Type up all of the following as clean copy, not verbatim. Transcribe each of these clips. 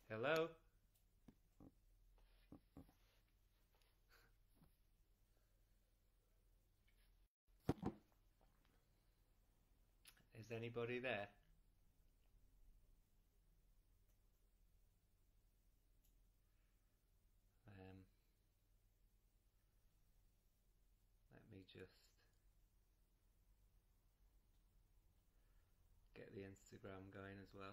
Hello? Is anybody there? Let me just get the Instagram going as well.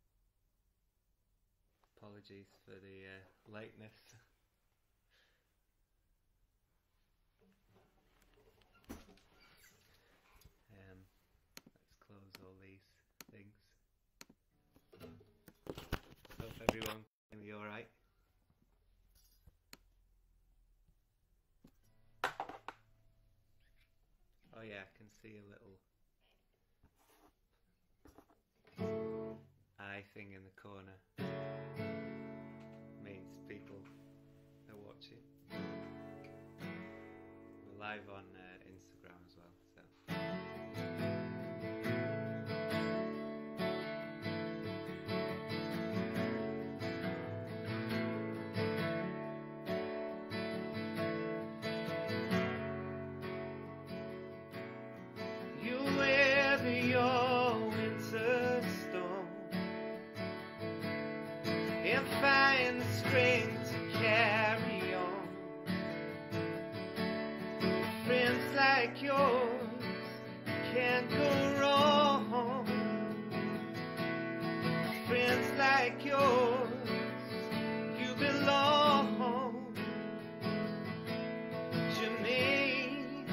Apologies for the lateness. Let's close all these things. Hope everyone can be alright. Oh yeah, I can see a little eye thing in the corner. Means people are watching. We're live on Instagram as well, so. You weather your winter storm and find the strength to carry on. Friends like yours can't go wrong. Friends like yours, you belong. Jermaine,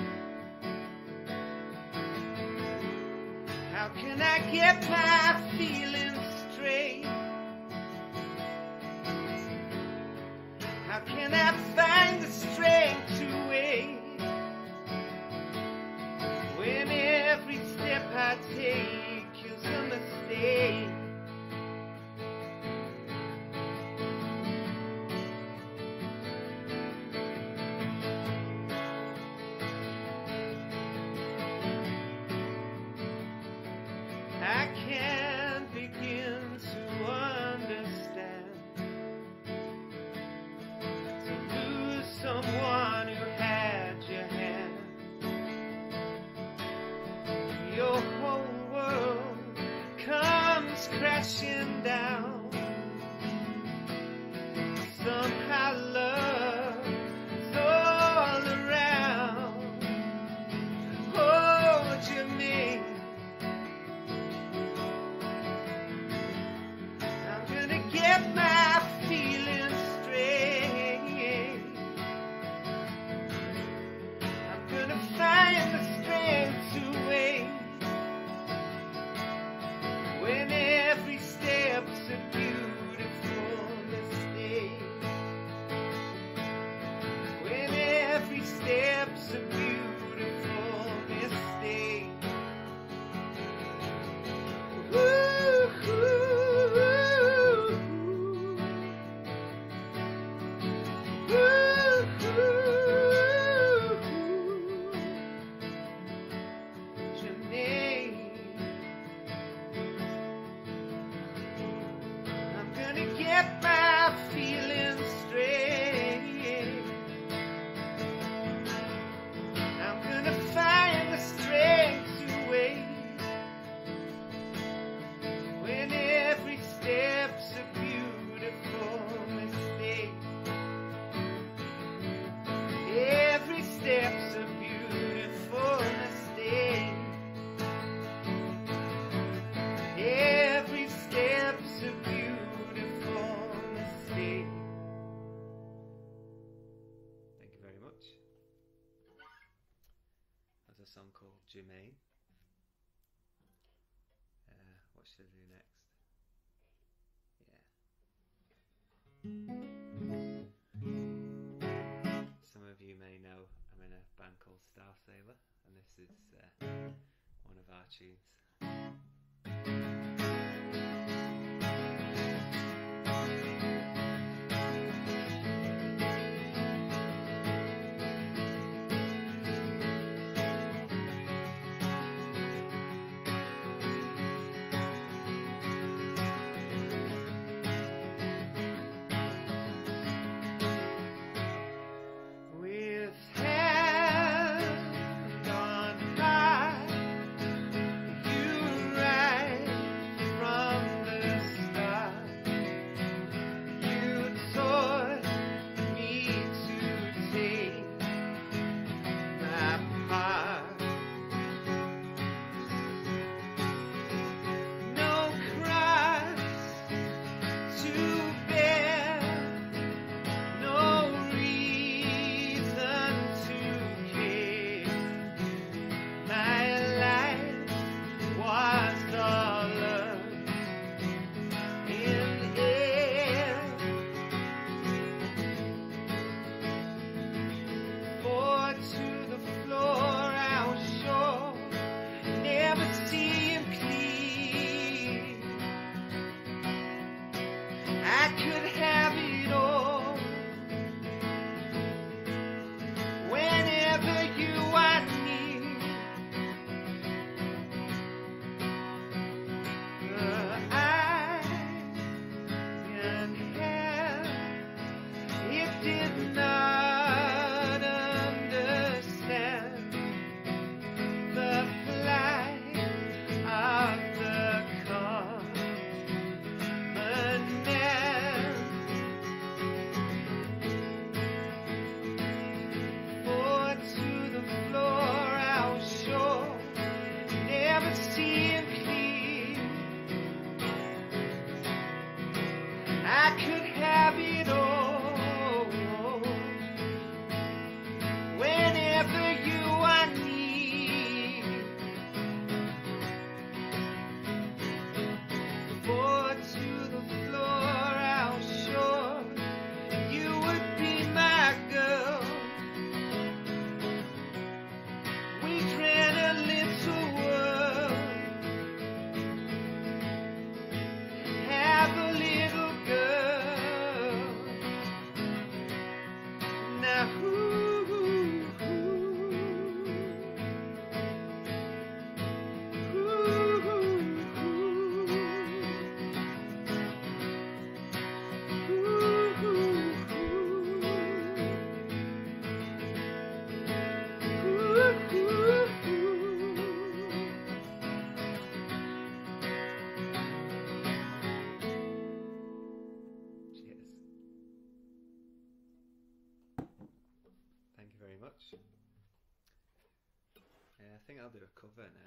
how can I get my feelings straight? How can I find the strength to wait when every step I take is a mistake? I can't begin to understand someone who had your hand. Your whole world comes crashing down. Somehow love's all around. Oh, Jermaine, I'm gonna get my feelings straight. Find the strength to wait when every step's a beautiful mistake. When every step's a beautiful mistake. Get my feelings straight. I'm gonna find the strength to wait when every step's a beautiful mistake. Every step's a beautiful mistake. Every step's a beautiful mistake. Thank you very much. That's a song called Jermaine. What should I do next? Yeah. Some of you may know I'm in a band called Star Sailor, and this is one of our tunes. to bear, no reason to care. My life was all up in air. For to the floor I'll show, never see him clean. I could have it all whenever you are near. I and hell, it did not understand the flight of the common man. For to the floor I'll show, never see him clean. I could have it all whenever you are near. For to the floor I'll show, you would be my girl. We ran a little world, have a little girl. Now cheers. Thank you very much. I think I'll do a cover now.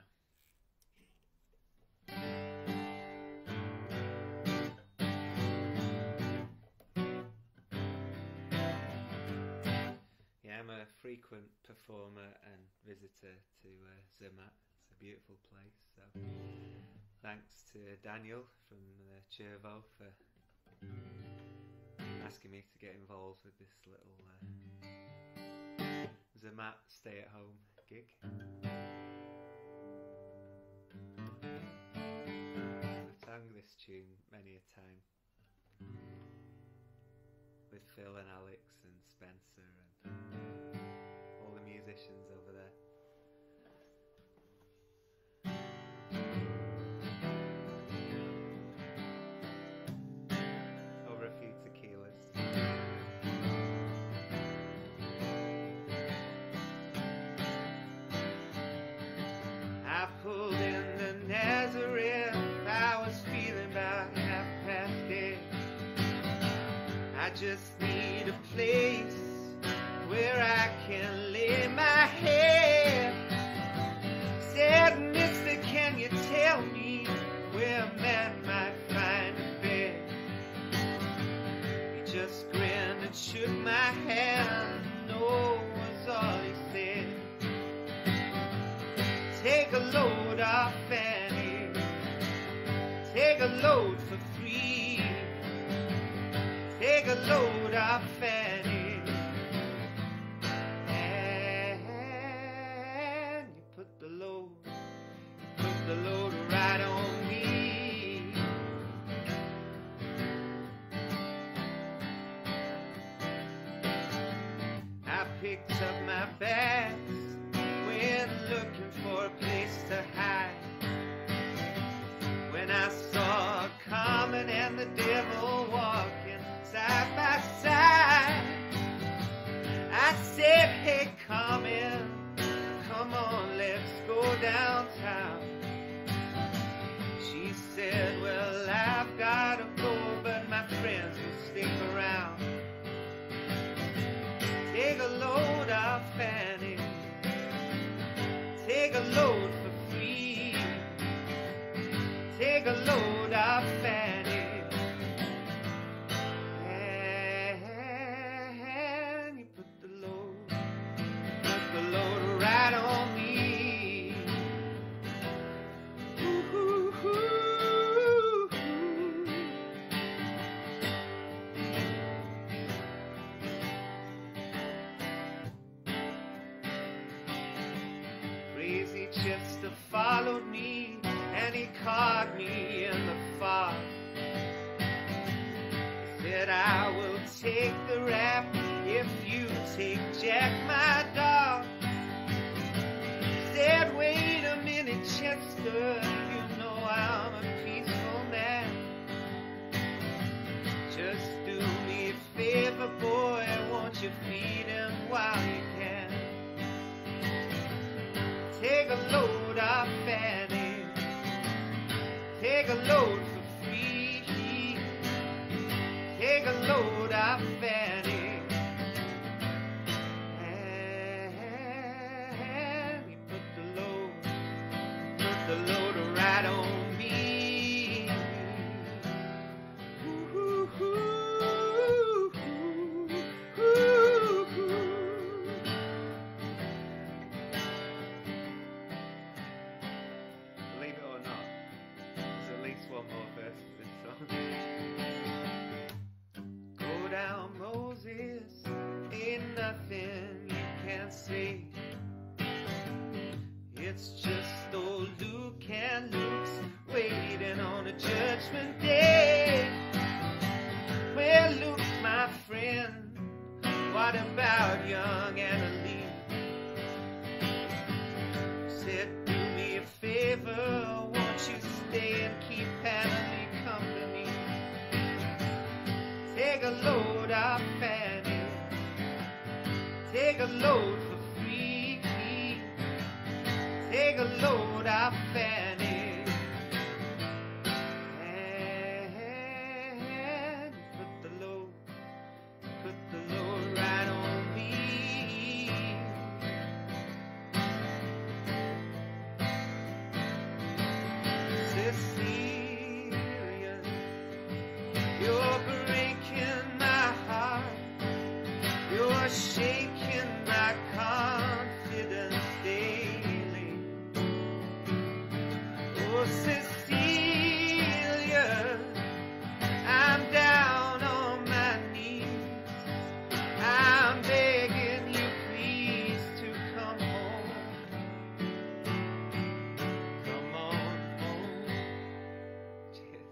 Yeah, I'm a frequent performer and visitor to Zermatt. It's a beautiful place. So thanks to Daniel from Chervo for asking me to get involved with this little Zermatt stay-at-home gig. I've sung this tune many a time with Phil and Alex and Spencer and all the musicians over there. Over a few tequilas. I pulled in the Nazareth, I was feeling about 8:30. I just need a place where I can lay my head. Said, mister, can you tell me where a man might find a bed? He just grinned and shook my hand, no was all he said. Take a load off Fanny, take a load for free. Take a load off Fanny, and you put the load right on me. I picked up my bags, went looking for a place to hide. When I saw Carmen and the devil walking side by side, Chester followed me, and he caught me in the fog. He said, I will take the rap if you take Jack, my dog. He said, wait a minute, Chester, you know I'm a peaceful man. Just do me a favor, boy, won't you feed him while you can? Take a load off Fanny, take a load for free. Take a load off Fanny, and he put the load right on me. Ooh, ooh, ooh, ooh, ooh. Believe it or not, there's at least one more verse to this song. Go down, Moses, ain't nothing you can't say. It's just old Luke and Luke's waiting on a judgment day. Well, Luke, my friend, what about young Annalee? Said, do me a favor, won't you stay and keep Annalee company? Take a load off Fanny, take a load for free. Take a load off Fanny, and put the load right on me. Cecilia, you're breaking my heart, you're shaking my confidence daily. Oh, Cecilia, I'm down on my knees, I'm begging you please to come home. Come on home. Cheers.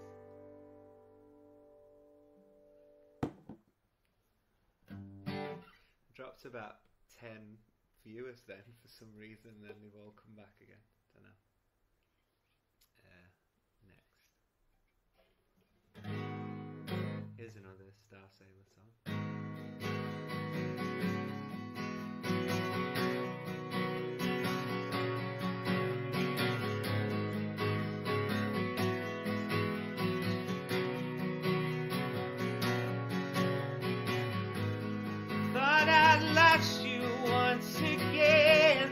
Dropped about 10 viewers then for some reason, then they've all come back again. Don't know. Next. Here's another Star Sailor song. Thought I'd lost you once again.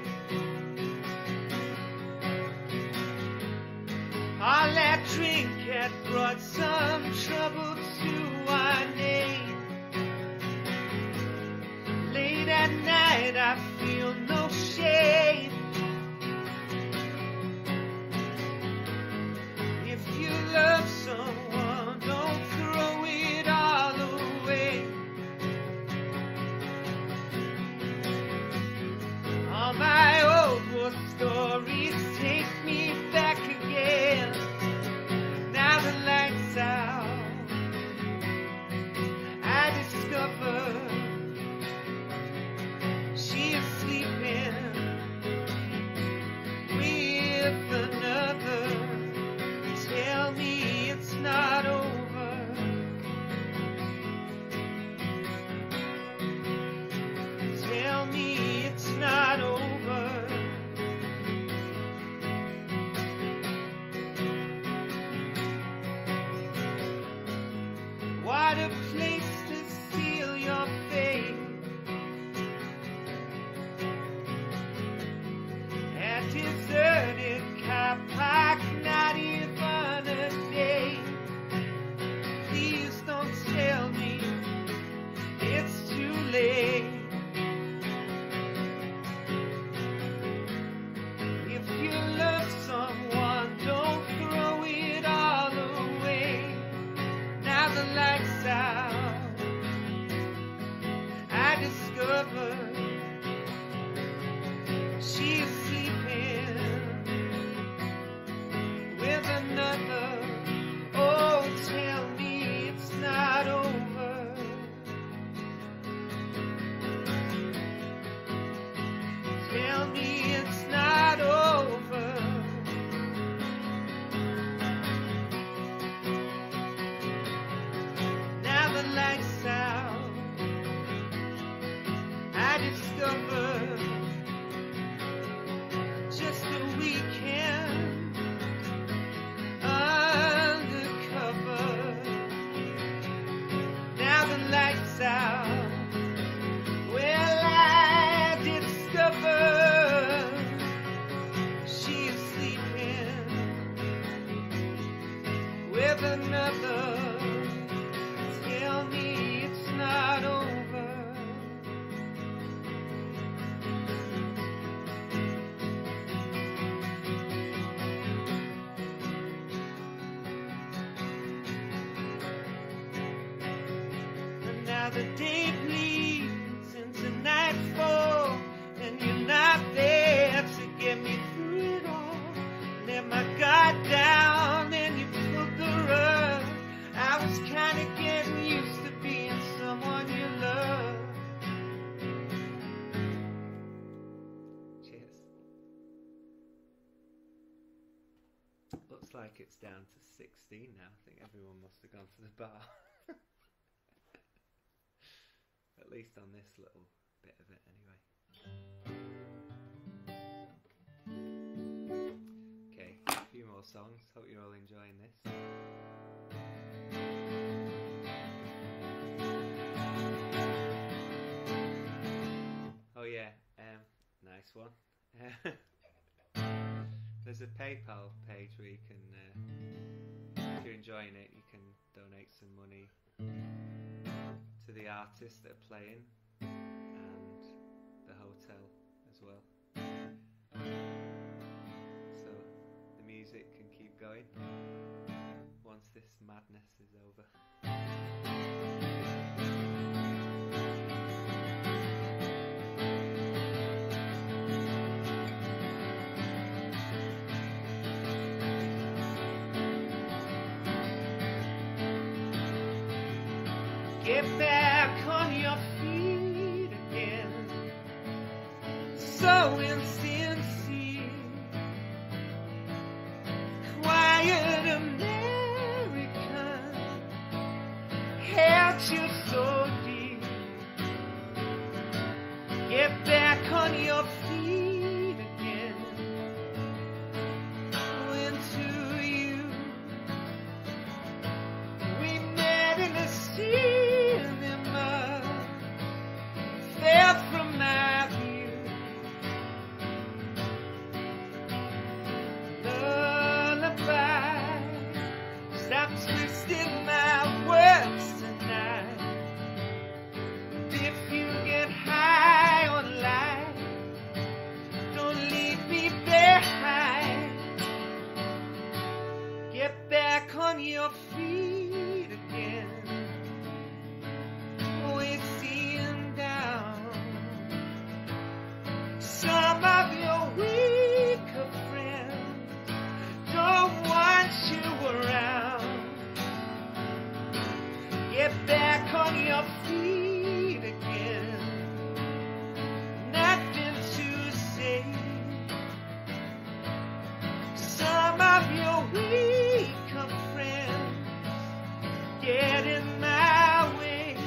All that drink had brought some trouble to our name. Late at night I feel no shame. If you love someone, don't throw it all away. All my old war stories take me back again. Now the lights out, I discover she is sleeping with another. Tell me it's not over. Tell me it's not over. What a place to seal your fate. At deserted car park, not even a day. Please don't tell me it's too late. If you love someone, don't throw it all away. Now the lights out, I discover she is sleeping how the day bleeds into nightfall, and you're not there to get me through it all. Let my guard down and you pulled the rug. I was kinda getting used to being someone you love. Cheers. Looks like it's down to 16 now. I think everyone must have gone to the bar. At least on this little bit of it anyway. Okay, a few more songs. Hope you're all enjoying this. Oh yeah, nice one. There's a PayPal page where you can, if you're enjoying it, you can donate some money to the artists that are playing and the hotel as well, so the music can keep going once this madness is over. Get back on your feet again, so insincere. Quiet American held you so dear. Get back on your feet again. Into you, we met in the sea. From my view, lullaby, stop twisting my words tonight. If you get high on life, don't leave me behind. Get back on your feet again. Always seeing down. Some of your weaker friends don't want you around. Get back on your feet again. Nothing to say. Some of your weaker friends get in my way.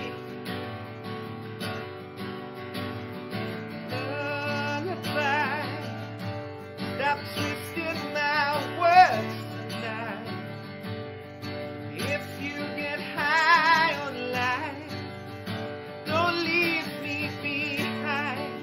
Stop twisting my words tonight. If you get high on life, don't leave me behind.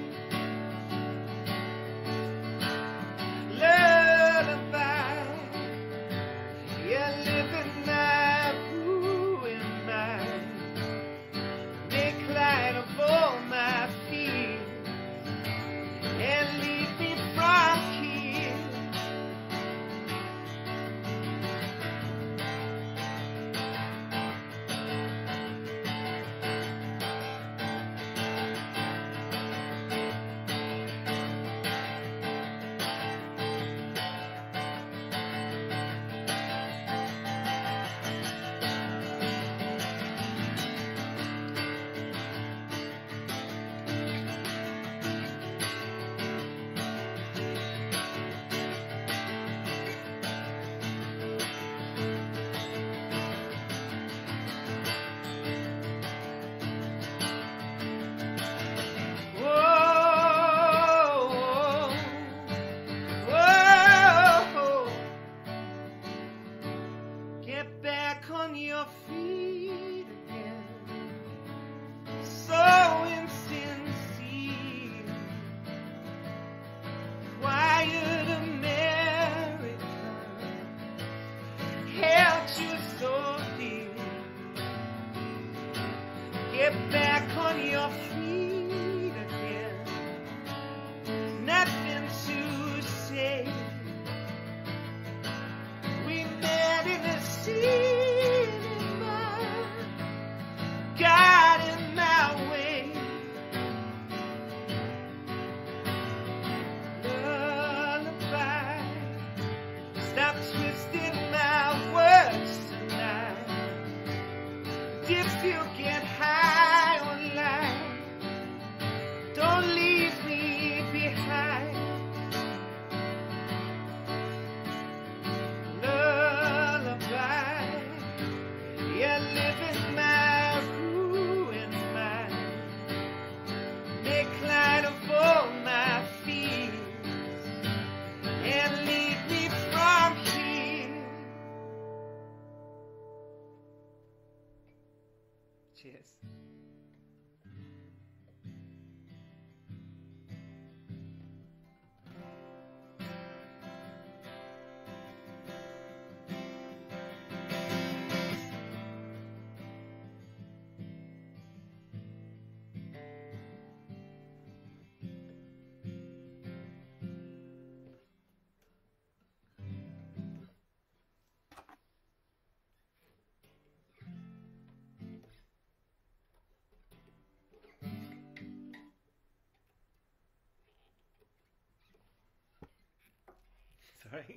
Lullaby, you're living my ruin mind. Make light of all my fears and leave me from here. Get back on your feet again. Nothing to say. We met in the cinema, got in if you get high on life, don't leave me behind. Lullaby, yeah, living my ruined mind. Make light of all my fears and lead me from here. Cheers. Sorry.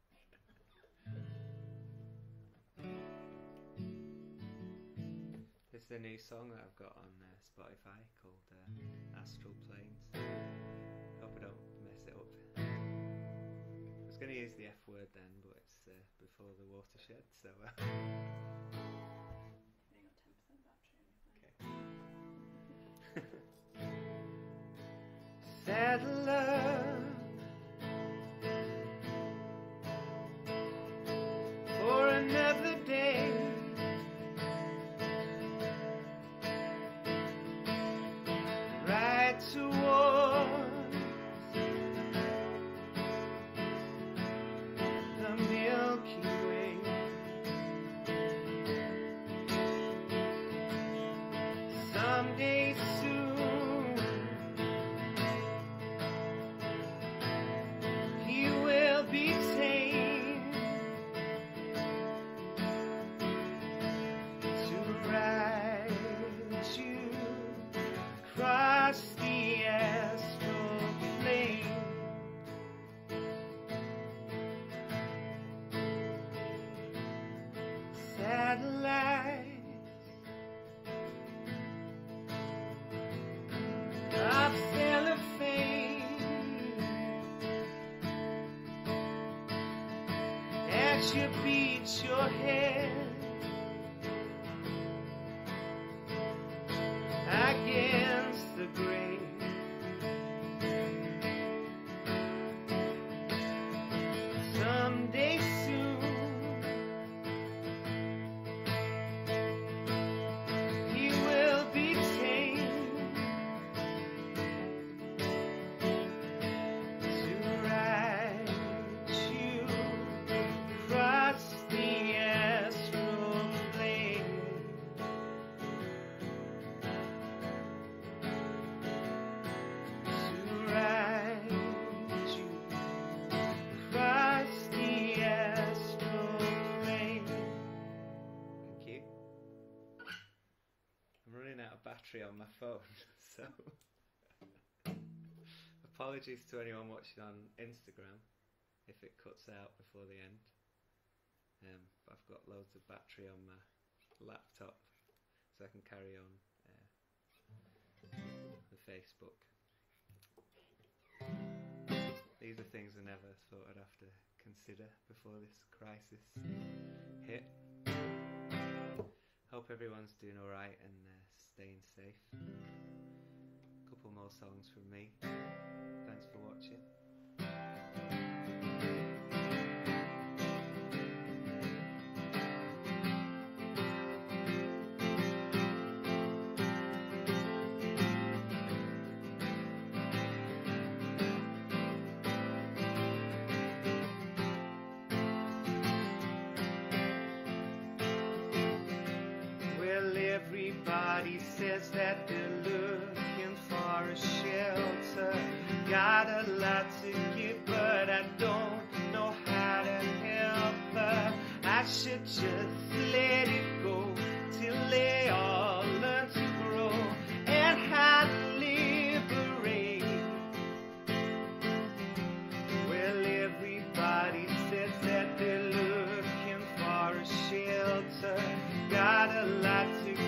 This is a new song that I've got on Spotify called Astral Planes. Hope I don't mess it up. I was going to use the F word then, but it's before the watershed, so... Sad love for another day. Right towards the Milky Way. Someday soon he will be tamed to ride you across the astral plane. Satellites of cellophane as you beat your head against the grave. Someday soon he will be tamed to ride you across the astral plane. To ride you across the astral plane. Thank you. I'm running out of battery on my phone, so apologies to anyone watching on Instagram if it cuts out before the end. But I've got loads of battery on my laptop, so I can carry on the Facebook. These are things I never thought I'd have to consider before this crisis hit. Hope everyone's doing alright and staying safe. A couple more songs from me. Thanks for watching. Everybody says that they're looking for a shelter. Got a lot to give, but I don't know how to help her. I should just let it go till they all learn to grow and how to liberate. Well, everybody says that they're looking for a shelter. Got a lot to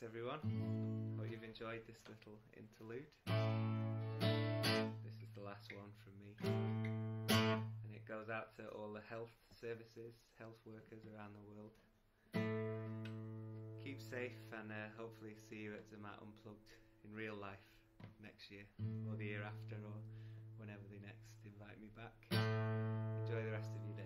Thanks everyone. Hope you've enjoyed this little interlude. This is the last one from me. And it goes out to all the health services, health workers around the world. Keep safe and hopefully see you at Zermatt Unplugged in real life next year or the year after or whenever they next invite me back. Enjoy the rest of your day.